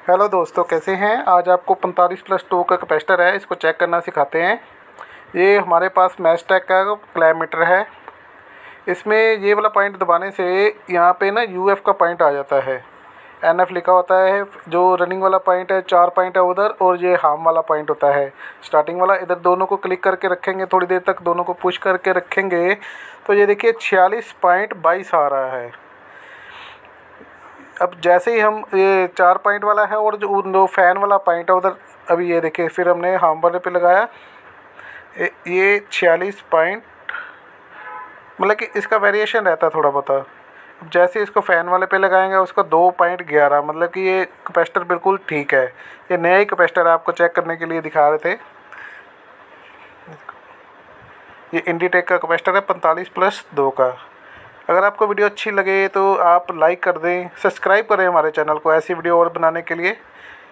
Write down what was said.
Hello दोस्तों, कैसे हैं। आज आपको 45+2 का कैपेसिटर है, इसको चेक करना सिखाते हैं। ये हमारे पास मैस्टेक का क्लैमीटर है। इसमें ये वाला पॉइंट दबाने से यहाँ पे ना यूएफ का पॉइंट आ जाता है। एनएफ लिखा होता है। जो रनिंग वाला पॉइंट है 4 पॉइंट है उधर, और ये हार्म वाला पॉइंट होता है स्टार्टिंग वाला इधर। दोनों को क्लिक करके रखेंगे, थोड़ी देर तक दोनों को पुश करके रखेंगे तो ये देखिए 46.22 आ रहा है। अब जैसे ही हम ये 4 पॉइंट वाला है और जो फ़ैन वाला पॉइंट है उधर, अभी ये देखिए फिर हमने हार्म वाले पे लगाया, ये 46 पॉइंट, मतलब कि इसका वेरिएशन रहता है थोड़ा बहुत। अब जैसे इसको फ़ैन वाले पे लगाएंगे उसका 2.11, मतलब कि ये कैपेसिटर बिल्कुल ठीक है। ये नया ही कैपेसिटर आपको चेक करने के लिए दिखा रहे थे। ये इंडीटेक का कैपेसिटर है 45+2 का। अगर आपको वीडियो अच्छी लगे तो आप लाइक कर दें, सब्सक्राइब करें हमारे चैनल को ऐसी वीडियो और बनाने के लिए।